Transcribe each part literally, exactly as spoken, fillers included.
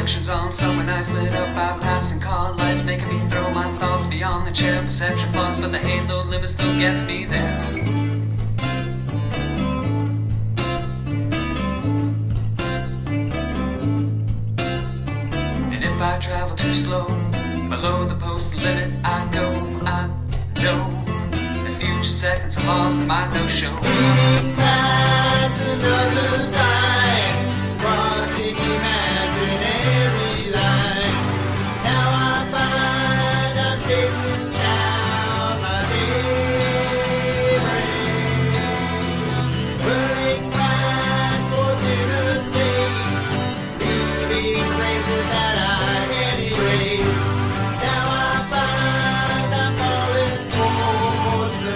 reflections on summer nights lit up by passing car lights, making me throw my thoughts beyond the chair. Perception flaws, but the halo limit still gets me there. And if I travel too slow, below the posted limit I go. I know the future seconds are lost in my no-show. Speeding past another sign, crossing imaginary line. Now I find I'm chasing down my daybreak, whirling past towards interstate, leaving places that I can't erase. Now I find I'm falling towards the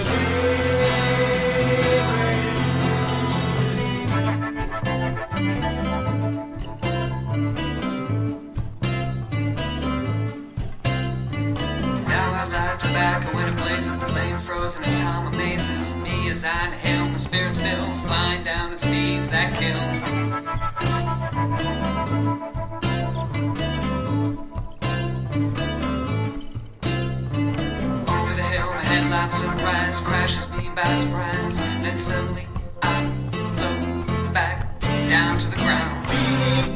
tobacco in a blaze as the flame frozen and time amazes me as I inhale. My spirits fill, flying down at speeds that kill. Over the hill, my headlights sunrise crashes me by surprise. Then suddenly I float back down to the ground. speeding